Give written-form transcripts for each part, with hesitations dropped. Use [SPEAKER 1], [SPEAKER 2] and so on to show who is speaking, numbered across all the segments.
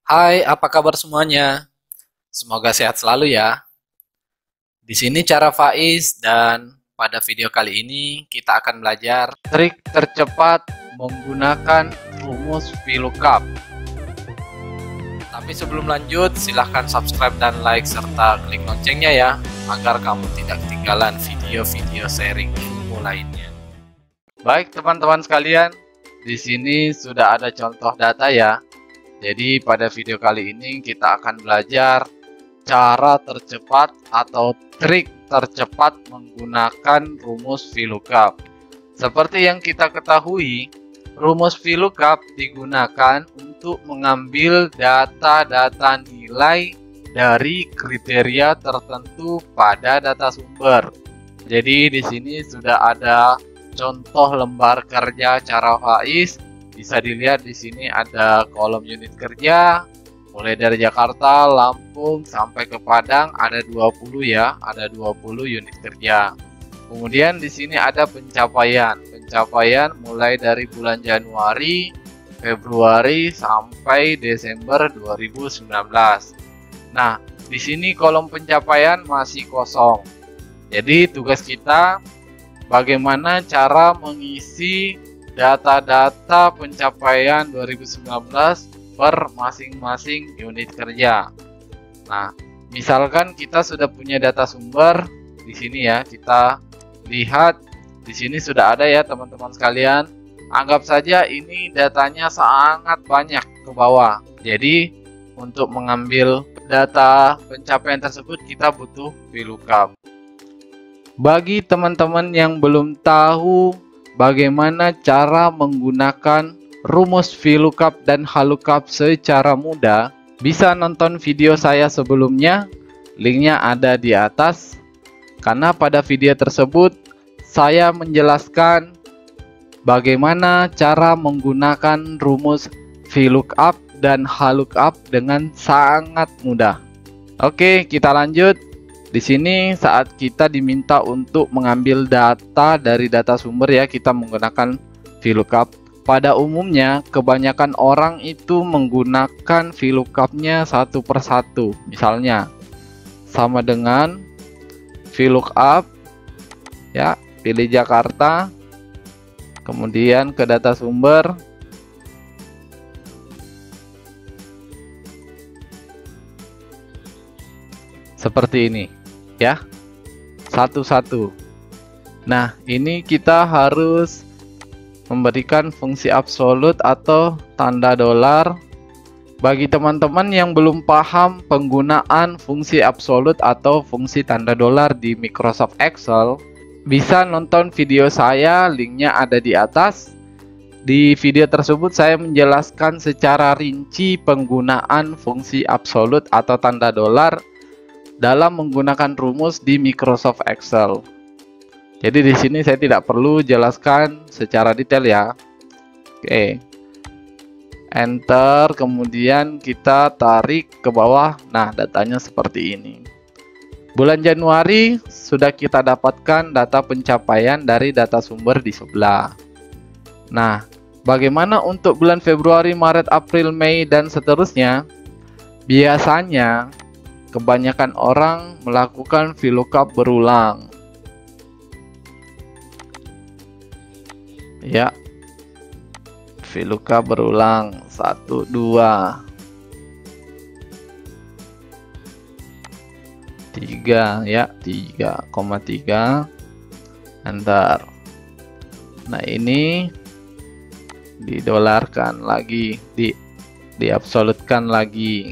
[SPEAKER 1] Hai, apa kabar semuanya? Semoga sehat selalu ya. Di sini cara Faiz dan pada video kali ini kita akan belajar trik tercepat menggunakan rumus VLOOKUP. Tapi sebelum lanjut, silahkan subscribe dan like serta klik loncengnya ya, agar kamu tidak ketinggalan video-video sharing ilmu lainnya. Baik teman-teman sekalian, di sini sudah ada contoh data ya. Jadi pada video kali ini kita akan belajar cara tercepat atau trik tercepat menggunakan rumus VLOOKUP. Seperti yang kita ketahui, rumus VLOOKUP digunakan untuk mengambil data-data nilai dari kriteria tertentu pada data sumber. Jadi di sini sudah ada contoh lembar kerja cara Faiz. Bisa dilihat di sini ada kolom unit kerja, mulai dari Jakarta, Lampung, sampai ke Padang ada 20 ya, ada 20 unit kerja. Kemudian di sini ada pencapaian mulai dari bulan Januari, Februari, sampai Desember 2019. Nah, di sini kolom pencapaian masih kosong. Jadi tugas kita bagaimana cara mengisi data-data pencapaian 2019 per masing-masing unit kerja. Nah, misalkan kita sudah punya data sumber di sini ya, kita lihat di sini sudah ada ya teman-teman sekalian. Anggap saja ini datanya sangat banyak ke bawah. Jadi untuk mengambil data pencapaian tersebut kita butuh VLOOKUP. Bagi teman-teman yang belum tahu bagaimana cara menggunakan rumus VLOOKUP dan HLOOKUP secara mudah, bisa nonton video saya sebelumnya, linknya ada di atas. Karena pada video tersebut saya menjelaskan bagaimana cara menggunakan rumus VLOOKUP dan HLOOKUP dengan sangat mudah. Oke, kita lanjut. Di sini saat kita diminta untuk mengambil data dari data sumber ya, kita menggunakan VLOOKUP. Pada umumnya kebanyakan orang itu menggunakan VLOOKUP-nya satu persatu. Misalnya sama dengan VLOOKUP ya, pilih Jakarta, kemudian ke data sumber, seperti ini ya, satu-satu. Nah, ini kita harus memberikan fungsi absolut atau tanda dolar. Bagi teman-teman yang belum paham penggunaan fungsi absolut atau fungsi tanda dolar di Microsoft Excel, bisa nonton video saya, linknya ada di atas. Di video tersebut saya menjelaskan secara rinci penggunaan fungsi absolut atau tanda dolar dalam menggunakan rumus di Microsoft Excel. Jadi di sini saya tidak perlu jelaskan secara detail ya. Oke. Enter, kemudian kita tarik ke bawah. Nah, datanya seperti ini. Bulan Januari sudah kita dapatkan data pencapaian dari data sumber di sebelah. Nah, bagaimana untuk bulan Februari, Maret, April, Mei, dan seterusnya? Biasanya kebanyakan orang melakukan VLOOKUP berulang. Ya, VLOOKUP berulang 1, 2, 3 ya, 3,3, enter. Nah, ini didolarkan lagi, diabsolutkan lagi.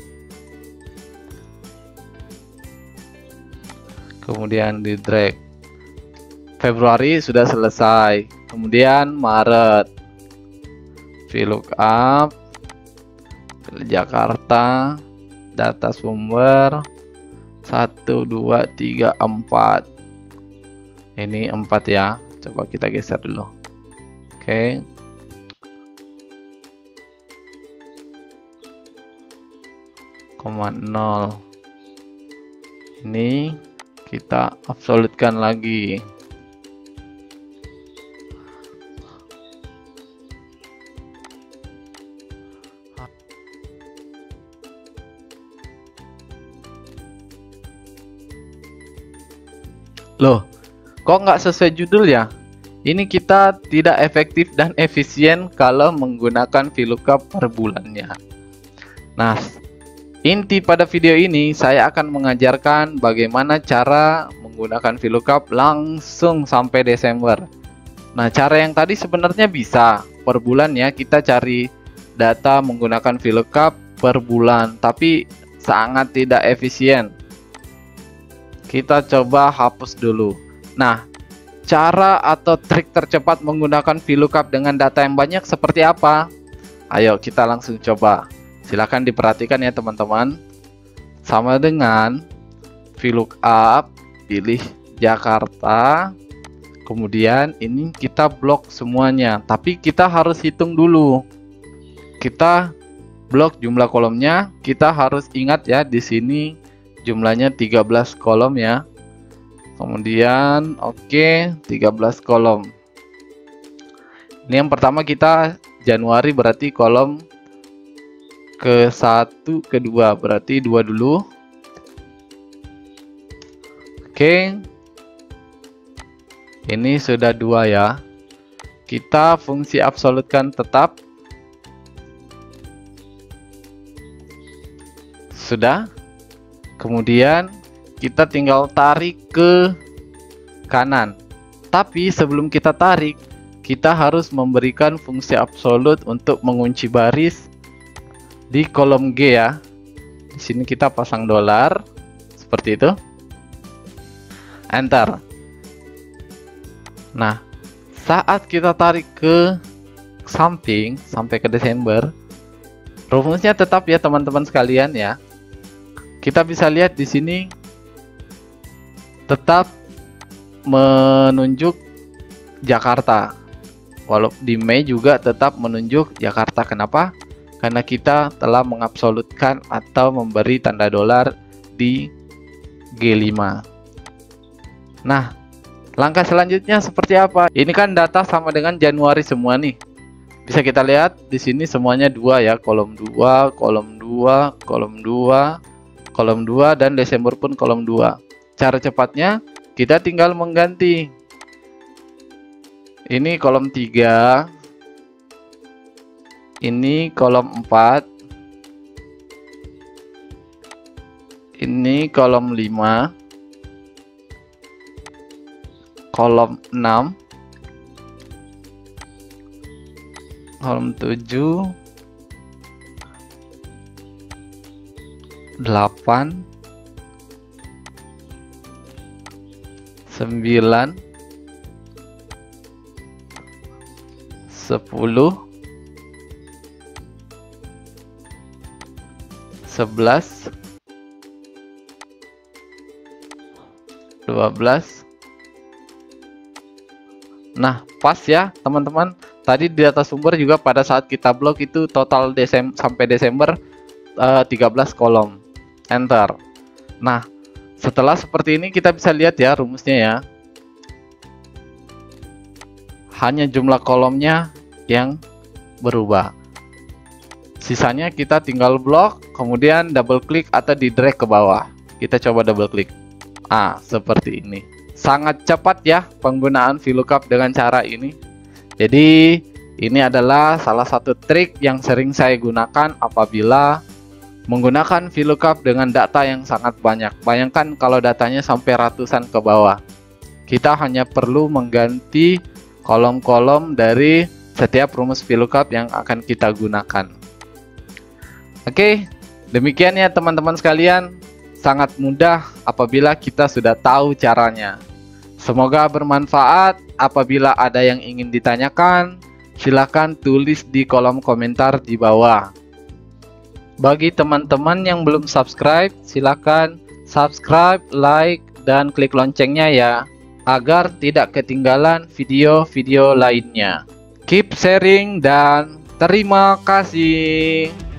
[SPEAKER 1] Kemudian di drag. Februari sudah selesai. Kemudian Maret, VLOOKUP, pilih Jakarta, data sumber 1, 2, 3, 4. Ini 4 ya. Coba kita geser dulu. Oke. Koma 0. Ini kita absolutkan lagi. Loh, kok nggak sesuai judul ya? Ini kita tidak efektif dan efisien kalau menggunakan VLOOKUP per bulannya. Nah, inti pada video ini saya akan mengajarkan bagaimana cara menggunakan VLOOKUP langsung sampai Desember. Nah, cara yang tadi sebenarnya bisa per bulan ya, kita cari data menggunakan VLOOKUP per bulan, tapi sangat tidak efisien. Kita coba hapus dulu. Nah, cara atau trik tercepat menggunakan VLOOKUP dengan data yang banyak seperti apa? Ayo kita langsung coba. Silahkan diperhatikan ya teman-teman. Sama dengan VLOOKUP, pilih Jakarta. Kemudian ini kita blok semuanya. Tapi kita harus hitung dulu. Kita blok jumlah kolomnya. Kita harus ingat ya, di sini jumlahnya 13 kolom ya. Kemudian oke, 13 kolom. Ini yang pertama kita Januari, berarti kolom ke-1, ke-2, berarti 2 dulu. Oke. Ini sudah 2 ya. Kita fungsi absolutkan tetap. Sudah. Kemudian kita tinggal tarik ke kanan. Tapi sebelum kita tarik, kita harus memberikan fungsi absolut untuk mengunci baris di kolom G ya. Di sini kita pasang dolar seperti itu. Enter. Nah, saat kita tarik ke samping sampai ke Desember, rumusnya tetap ya teman-teman sekalian ya. Kita bisa lihat di sini tetap menunjuk Jakarta. Walau di Mei juga tetap menunjuk Jakarta. Kenapa? Karena kita telah mengabsolutkan atau memberi tanda dolar di G5. Nah, langkah selanjutnya seperti apa? Ini kan data sama dengan Januari semua nih. Bisa kita lihat di sini semuanya 2 ya, kolom 2, kolom 2, kolom 2, kolom 2, dan Desember pun kolom 2. Cara cepatnya kita tinggal mengganti. Ini kolom 3, ini kolom 4, ini kolom 5, kolom 6, kolom 7, 8, 9, 10, 11, 12. Nah, pas ya teman-teman. Tadi di data sumber juga pada saat kita blok itu total sampai Desember 13 kolom. Enter. Nah, setelah seperti ini kita bisa lihat ya rumusnya ya. Hanya jumlah kolomnya yang berubah. Sisanya kita tinggal blok, kemudian double klik atau di drag ke bawah. Kita coba double klik. Seperti ini. Sangat cepat ya penggunaan VLOOKUP dengan cara ini. Jadi ini adalah salah satu trik yang sering saya gunakan apabila menggunakan VLOOKUP dengan data yang sangat banyak. Bayangkan kalau datanya sampai ratusan ke bawah. Kita hanya perlu mengganti kolom-kolom dari setiap rumus VLOOKUP yang akan kita gunakan. Oke, demikian ya teman-teman sekalian. Sangat mudah apabila kita sudah tahu caranya. Semoga bermanfaat. Apabila ada yang ingin ditanyakan, silakan tulis di kolom komentar di bawah. Bagi teman-teman yang belum subscribe, silakan subscribe, like, dan klik loncengnya ya, agar tidak ketinggalan video-video lainnya. Keep sharing dan terima kasih.